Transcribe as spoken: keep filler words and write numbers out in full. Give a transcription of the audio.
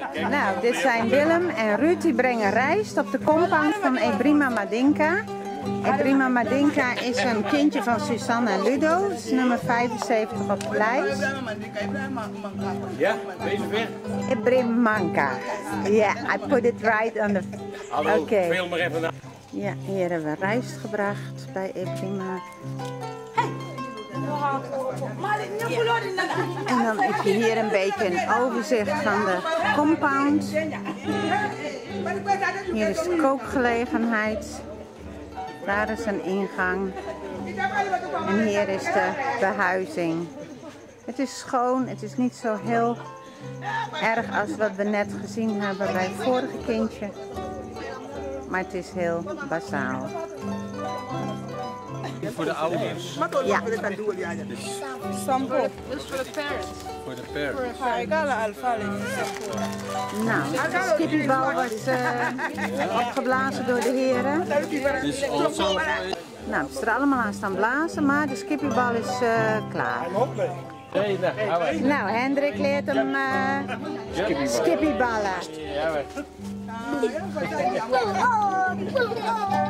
Nou, dit zijn Willem en Ruud, die brengen rijst op de compound van Ebrima Madinka. Ebrima Madinka is een kindje van Suzanne en Ludo, dat is nummer vijfenzeventig op de lijst. Ja, deze weer. Ebrimanka. Ja, yeah, I put it right on the... Hallo, okay. Veel maar even naar. Ja, hier hebben we rijst gebracht bij Ebrima. En dan heb je hier een beetje een overzicht van de compound. Hier is de kookgelegenheid. Daar is een ingang. En hier is de behuizing. Het is schoon, het is niet zo heel erg als wat we net gezien hebben bij het vorige kindje. Maar het is heel basaal. Voor de ouders. Ja. Sampo. Dus voor de parents. Voor de parents. Nou, de skippiebal wordt uh, opgeblazen door de heren. Dus also, Nou, het is er allemaal aan staan blazen, maar de skippiebal is uh, klaar. nee, nou, gaan wij. Nou, Hendrik leert hem uh, Skippieballen. skippieballen. Ja, wij.